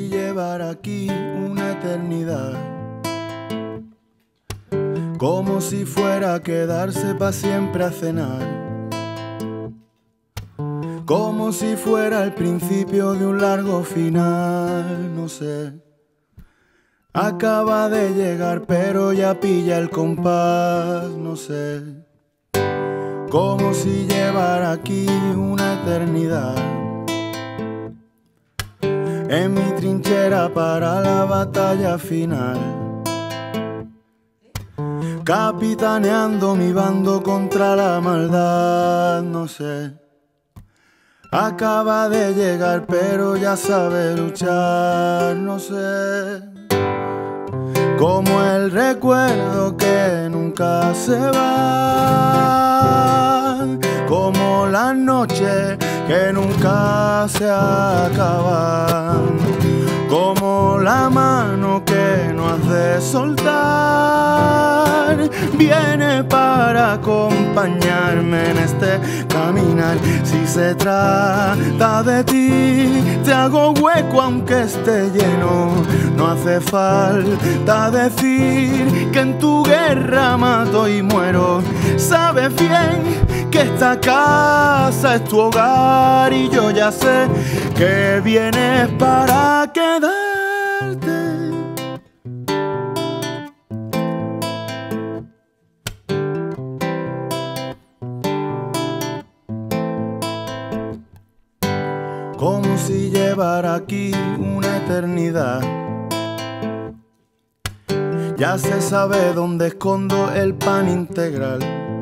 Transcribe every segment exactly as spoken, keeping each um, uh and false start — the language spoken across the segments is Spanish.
llevar aquí una eternidad, como si fuera a quedarse pa' siempre a cenar, como si fuera el principio de un largo final, no sé. Acaba de llegar pero ya pilla el compás, no sé. Como si llevara aquí una eternidad, en mi trinchera para la batalla final, capitaneando mi bando contra la maldad, no sé. Acaba de llegar pero ya sabe luchar, no sé. Como el recuerdo que nunca se va, como las noches que nunca se acaban, como la mano que no has de soltar, viene para acompañarme en este caminar. Si se trata de ti, te hago hueco aunque esté lleno. No hace falta decir que en tu guerra mato y muero. Sabes bien que esta casa es tu hogar y yo ya sé que vienes para quedarte. Como si llevara aquí una eternidad. Ya se sabe dónde escondo el pan integral.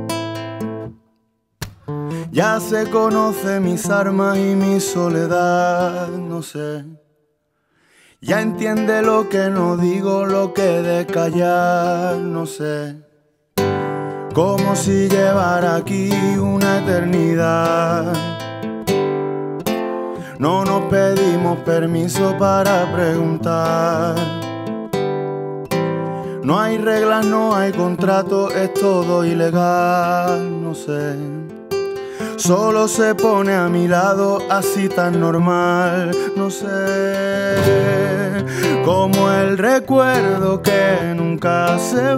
Ya se conoce mis armas y mi soledad, no sé. Ya entiende lo que no digo, lo que de callar, no sé. Como si llevara aquí una eternidad. No nos pedimos permiso para preguntar. No hay reglas, no hay contrato, es todo ilegal, no sé. Solo se pone a mi lado así tan normal, no sé. Como el recuerdo que nunca se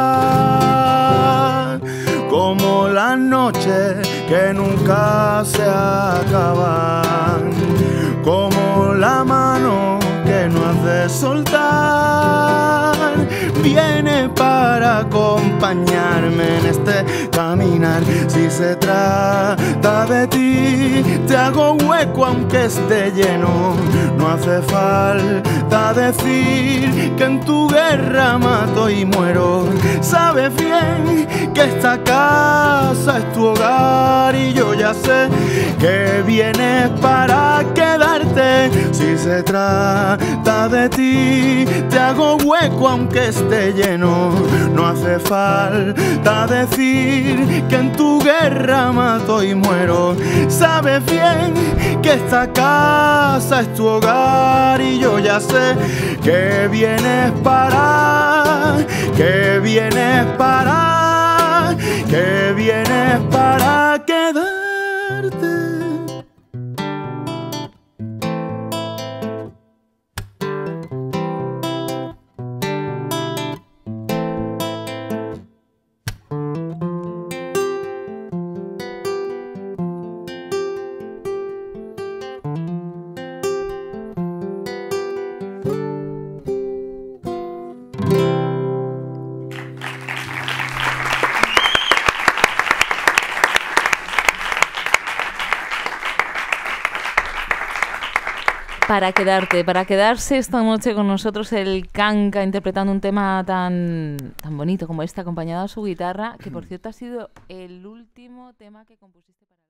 va, como las noches que nunca se acaban, como la mano que no has de soltar, viene para acompañarme en este caminar. Si se trata de ti, te hago hueco aunque esté lleno. No hace falta decir que en tu guerra mato y muero. Sabes bien que esta casa es tu hogar y yo ya sé que vienes para quedarte. Si se trata de ti, te hago hueco aunque esté lleno. No hace falta decir que en tu guerra mato y muero. Sabes bien que esta casa es tu hogar y yo ya sé que vienes para, que vienes para, que vienes para quedarte. Para quedarte, para quedarse esta noche con nosotros el Kanka interpretando un tema tan, tan bonito como este, acompañado a su guitarra, que por cierto ha sido el último tema que compusiste para...